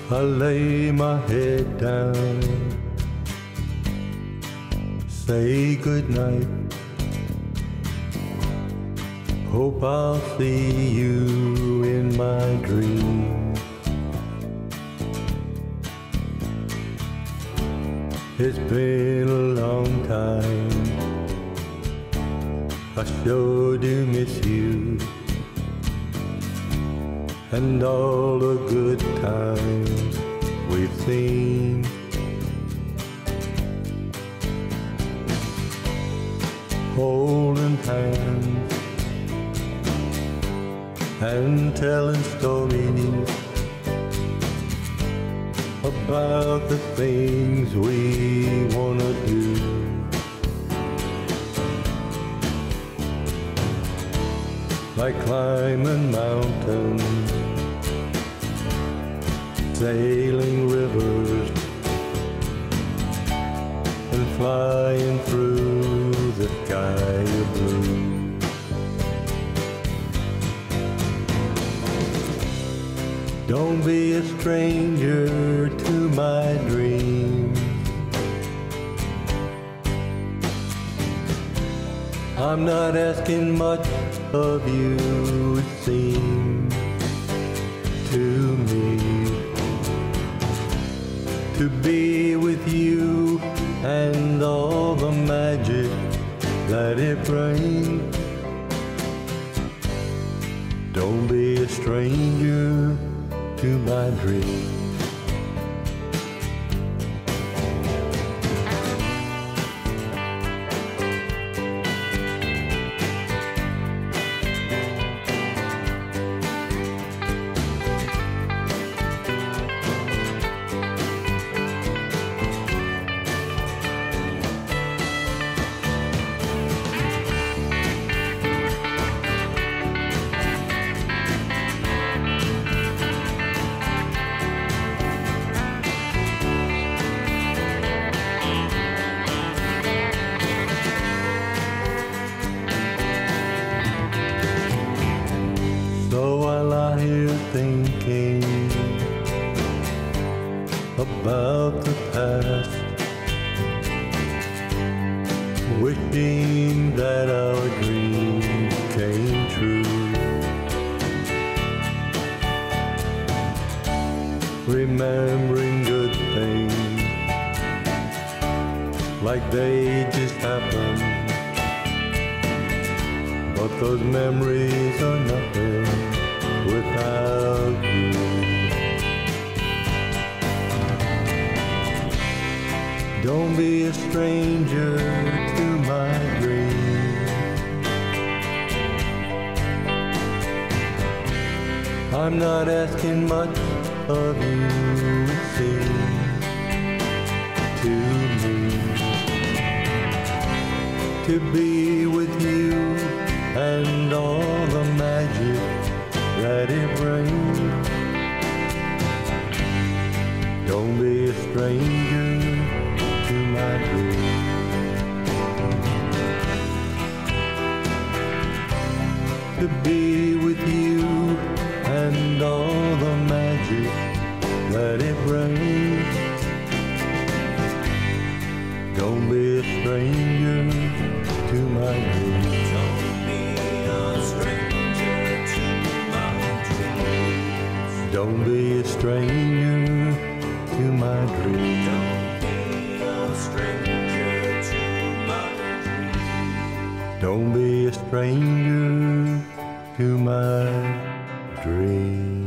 I lay my head down, say goodnight. Hope I'll see you in my dream. It's been a long time, I sure do miss you, and all the good times we've seen. Holding hands and telling stories about the things we wanna do. Like climbing mountains, sailing rivers, and flying through the sky of blue. Don't be a stranger to my dreams. I'm not asking much of you, it seems to me, to be with you and all the magic that it brings. Don't be a stranger to my dreams. So I lie here thinking about the past, wishing that our dreams came true. Remembering good things like they just happened, but those memories are nothing without you. Don't be a stranger to my dreams. I'm not asking much of you, it seems to me, to be with you and all the magic that it brings. Don't be a stranger to my dreams. To be with you and all the magic that it brings. Don't be a stranger to my dreams. Don't be a stranger to my dreams. Don't be a stranger to my dreams.